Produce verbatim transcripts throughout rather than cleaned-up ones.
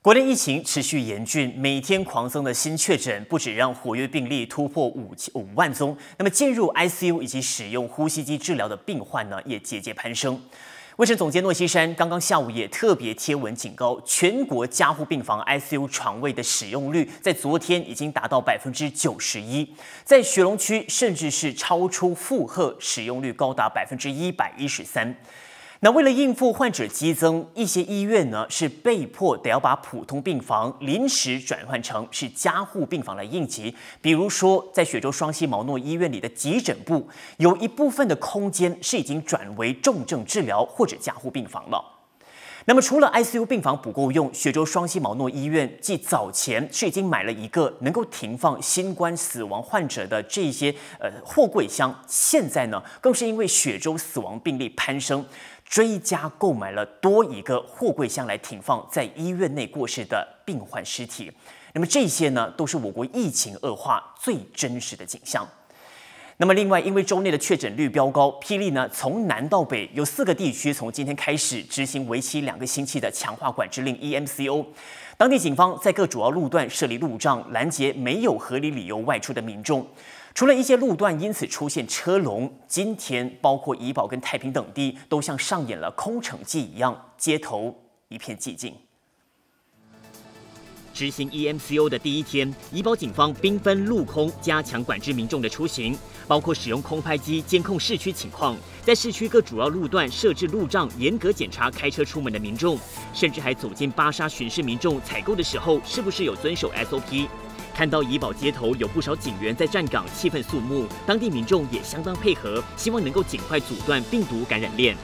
国内疫情持续严峻，每天狂增的新确诊，不止让活跃病例突破五五万宗，那么进入 I C U 以及使用呼吸机治疗的病患呢，也节节攀升。卫生总监诺西山刚刚下午也特别贴文警告，全国加护病房 I C U 床位的使用率在昨天已经达到百分之九十一，在雪隆区甚至是超出负荷，使用率高达百分之一百一十三。那为了应付患者激增，一些医院呢是被迫得要把普通病房临时转换成是加护病房来应急。比如说，在雪州双溪毛诺医院里的急诊部，有一部分的空间是已经转为重症治疗或者加护病房了。那么，除了 I C U 病房不够用，雪州双溪毛诺医院继早前是已经买了一个能够停放新冠死亡患者的这些呃货柜箱，现在呢更是因为雪州死亡病例攀升，追加购买了多一个货柜箱来停放在医院内过世的病患尸体。那么这些呢，都是我国疫情恶化最真实的景象。那么，另外，因为州内的确诊率飙高，霹雳呢从南到北有四个地区从今天开始执行为期两个星期的强化管制令 E M C O。当地警方在各主要路段设立路障，拦截没有合理理由外出的民众。除了一些路段因此出现车龙，今天包括怡保跟太平等地都像上演了空城计一样，街头一片寂静。执行 E M C O 的第一天，怡保警方兵分陆空加强管制民众的出行，包括使用空拍机监控市区情况，在市区各主要路段设置路障，严格检查开车出门的民众，甚至还走进巴沙巡视民众采购的时候是不是有遵守 S O P。看到怡保街头有不少警员在站岗，气氛肃穆，当地民众也相当配合，希望能够尽快阻断病毒感染链。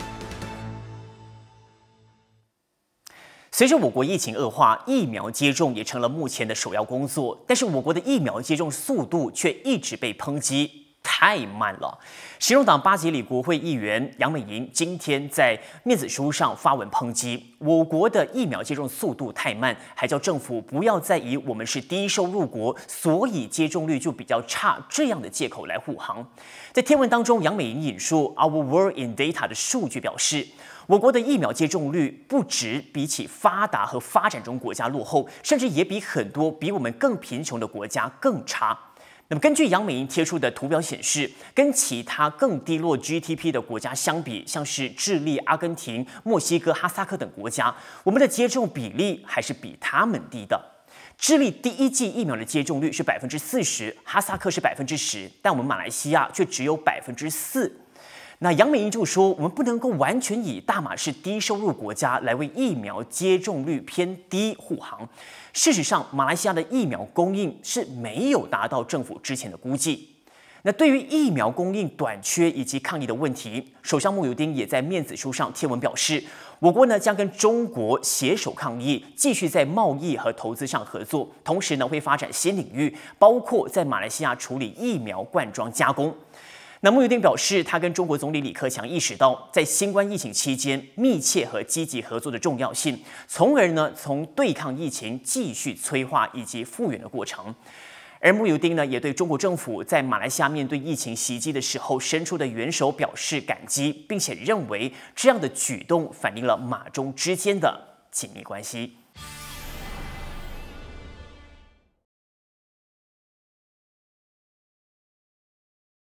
随着我国疫情恶化，疫苗接种也成了目前的首要工作。但是我国的疫苗接种速度却一直被抨击太慢了。时荣党巴吉里国会议员杨美莹今天在面子书上发文抨击我国的疫苗接种速度太慢，还叫政府不要再以我们是低收入国，所以接种率就比较差这样的借口来护航。在贴文当中，杨美莹引述 Our World in Data 的数据表示，我国的疫苗接种率不止比起发达和发展中国家落后，甚至也比很多比我们更贫穷的国家更差。那么，根据杨美莹贴出的图表显示，跟其他更低落 G D P 的国家相比，像是智利、阿根廷、墨西哥、哈萨克等国家，我们的接种比例还是比他们低的。智利第一剂疫苗的接种率是百分之四十，哈萨克是百分之十，但我们马来西亚却只有百分之四。那杨美莹就说，我们不能够完全以大马是低收入国家来为疫苗接种率偏低护航。事实上，马来西亚的疫苗供应是没有达到政府之前的估计。那对于疫苗供应短缺以及抗疫的问题，首相慕尤丁也在面子书上贴文表示，我国呢将跟中国携手抗疫，继续在贸易和投资上合作，同时呢会发展新领域，包括在马来西亚处理疫苗罐装加工。那慕尤丁表示，他跟中国总理李克强意识到，在新冠疫情期间密切和积极合作的重要性，从而呢从对抗疫情继续催化以及复原的过程。而慕尤丁呢也对中国政府在马来西亚面对疫情袭击的时候伸出的援手表示感激，并且认为这样的举动反映了马中之间的紧密关系。